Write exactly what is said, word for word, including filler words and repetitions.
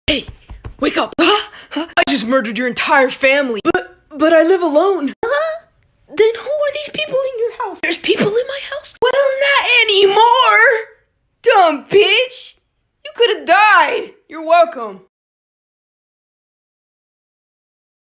Hey, wake up. Huh? Huh? I just murdered your entire family. But, but I live alone. Huh? Then who are these people in your house? There's people in my house? Well, not anymore. Dumb bitch. You could have died. You're welcome.